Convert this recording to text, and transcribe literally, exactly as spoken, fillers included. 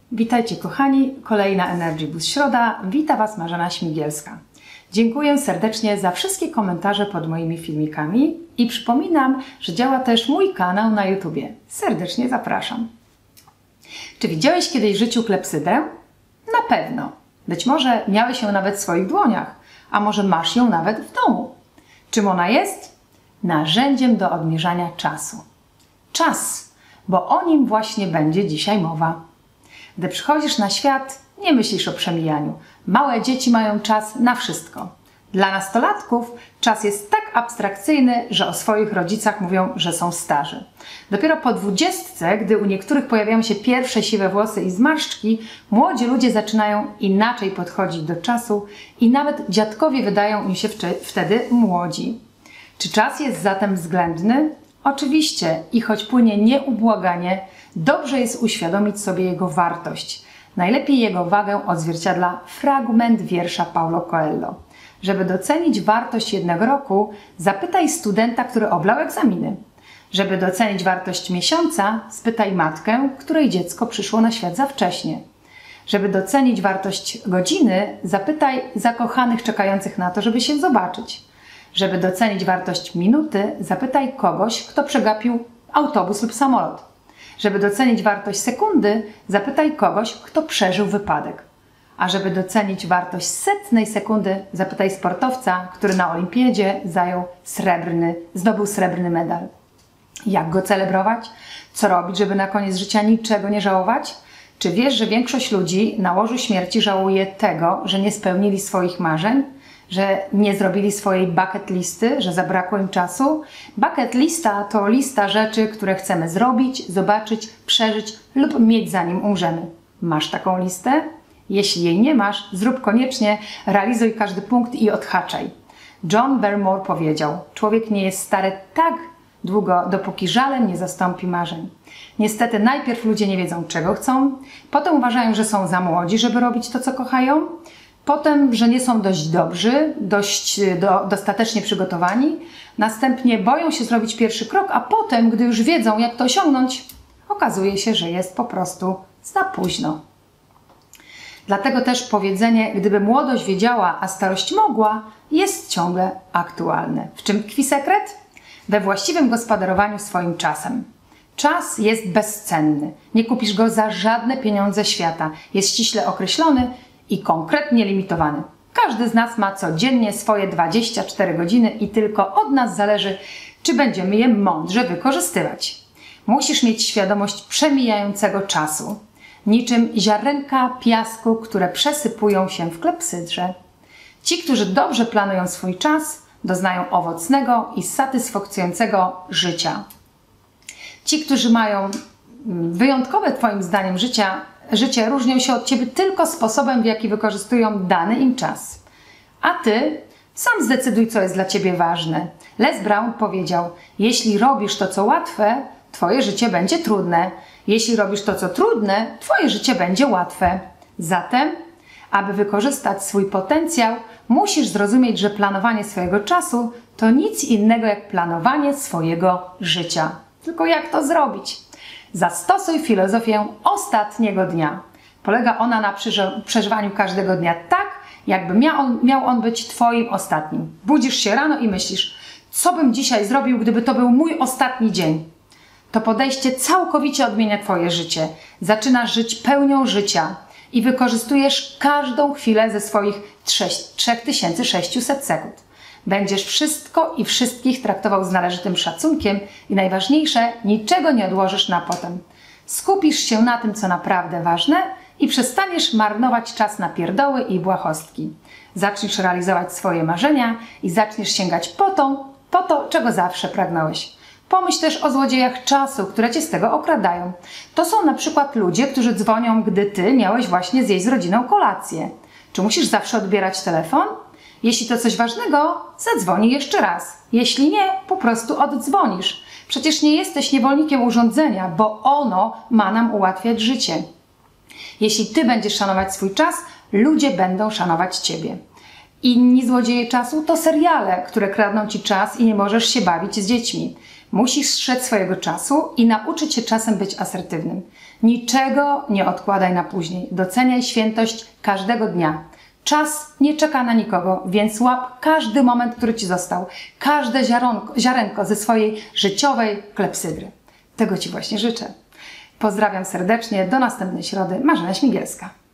Witajcie kochani, kolejna Energy Boost Środa. Wita Was Marzena Śmigielska. Dziękuję serdecznie za wszystkie komentarze pod moimi filmikami i przypominam, że działa też mój kanał na YouTubie. Serdecznie zapraszam. Czy widziałeś kiedyś w życiu klepsydę? Na pewno. Być może miałeś ją nawet w swoich dłoniach, a może masz ją nawet w domu. Czym ona jest? Narzędziem do odmierzania czasu. Czas, bo o nim właśnie będzie dzisiaj mowa. Gdy przychodzisz na świat, nie myślisz o przemijaniu. Małe dzieci mają czas na wszystko. Dla nastolatków czas jest tak abstrakcyjny, że o swoich rodzicach mówią, że są starzy. Dopiero po dwudziestce, gdy u niektórych pojawiają się pierwsze siwe włosy i zmarszczki, młodzi ludzie zaczynają inaczej podchodzić do czasu i nawet dziadkowie wydają im się wtedy młodzi. Czy czas jest zatem względny? Oczywiście i choć płynie nieubłaganie, dobrze jest uświadomić sobie jego wartość. Najlepiej jego wagę odzwierciedla fragment wiersza Paulo Coelho. Żeby docenić wartość jednego roku, zapytaj studenta, który oblał egzaminy. Żeby docenić wartość miesiąca, spytaj matkę, której dziecko przyszło na świat za wcześnie. Żeby docenić wartość godziny, zapytaj zakochanych czekających na to, żeby się zobaczyć. Żeby docenić wartość minuty, zapytaj kogoś, kto przegapił autobus lub samolot. Żeby docenić wartość sekundy, zapytaj kogoś, kto przeżył wypadek. A żeby docenić wartość setnej sekundy, zapytaj sportowca, który na olimpiadzie zajął srebrny, zdobył srebrny medal. Jak go celebrować? Co robić, żeby na koniec życia niczego nie żałować? Czy wiesz, że większość ludzi na łożu śmierci żałuje tego, że nie spełnili swoich marzeń? Że nie zrobili swojej bucket listy, że zabrakło im czasu? Bucket lista to lista rzeczy, które chcemy zrobić, zobaczyć, przeżyć lub mieć zanim umrzemy. Masz taką listę? Jeśli jej nie masz, zrób koniecznie, realizuj każdy punkt i odhaczaj. John Barrymore powiedział: człowiek nie jest stary tak długo, dopóki żalem nie zastąpi marzeń. Niestety najpierw ludzie nie wiedzą, czego chcą, potem uważają, że są za młodzi, żeby robić to, co kochają, potem, że nie są dość dobrzy, dość do, dostatecznie przygotowani, następnie boją się zrobić pierwszy krok, a potem, gdy już wiedzą, jak to osiągnąć, okazuje się, że jest po prostu za późno. Dlatego też powiedzenie, gdyby młodość wiedziała, a starość mogła, jest ciągle aktualne. W czym tkwi sekret? We właściwym gospodarowaniu swoim czasem. Czas jest bezcenny. Nie kupisz go za żadne pieniądze świata. Jest ściśle określony i konkretnie limitowany. Każdy z nas ma codziennie swoje dwadzieścia cztery godziny i tylko od nas zależy, czy będziemy je mądrze wykorzystywać. Musisz mieć świadomość przemijającego czasu, niczym ziarenka piasku, które przesypują się w klepsydrze. Ci, którzy dobrze planują swój czas, doznają owocnego i satysfakcjonującego życia. Ci, którzy mają wyjątkowe Twoim zdaniem życia, życie, różnią się od Ciebie tylko sposobem, w jaki wykorzystują dany im czas. A Ty sam zdecyduj, co jest dla Ciebie ważne. Les Brown powiedział: jeśli robisz to, co łatwe, Twoje życie będzie trudne. Jeśli robisz to, co trudne, Twoje życie będzie łatwe. Zatem, aby wykorzystać swój potencjał, musisz zrozumieć, że planowanie swojego czasu to nic innego jak planowanie swojego życia. Tylko jak to zrobić? Zastosuj filozofię ostatniego dnia. Polega ona na przeżywaniu każdego dnia tak, jakby miał on, miał on być Twoim ostatnim. Budzisz się rano i myślisz: co bym dzisiaj zrobił, gdyby to był mój ostatni dzień? To podejście całkowicie odmienia Twoje życie. Zaczynasz żyć pełnią życia i wykorzystujesz każdą chwilę ze swoich trzy tysiące sześćset sekund. Będziesz wszystko i wszystkich traktował z należytym szacunkiem i najważniejsze, niczego nie odłożysz na potem. Skupisz się na tym, co naprawdę ważne i przestaniesz marnować czas na pierdoły i błahostki. Zaczniesz realizować swoje marzenia i zaczniesz sięgać po to, po to, czego zawsze pragnąłeś. Pomyśl też o złodziejach czasu, które Cię z tego okradają. To są na przykład ludzie, którzy dzwonią, gdy Ty miałeś właśnie zjeść z rodziną kolację. Czy musisz zawsze odbierać telefon? Jeśli to coś ważnego, zadzwoni jeszcze raz. Jeśli nie, po prostu oddzwonisz. Przecież nie jesteś niewolnikiem urządzenia, bo ono ma nam ułatwiać życie. Jeśli Ty będziesz szanować swój czas, ludzie będą szanować Ciebie. Inni złodzieje czasu to seriale, które kradną Ci czas i nie możesz się bawić z dziećmi. Musisz strzec swojego czasu i nauczyć się czasem być asertywnym. Niczego nie odkładaj na później. Doceniaj świętość każdego dnia. Czas nie czeka na nikogo, więc łap każdy moment, który Ci został. Każde ziaronko, ziarenko ze swojej życiowej klepsydry. Tego Ci właśnie życzę. Pozdrawiam serdecznie. Do następnej środy. Marzena Śmigielska.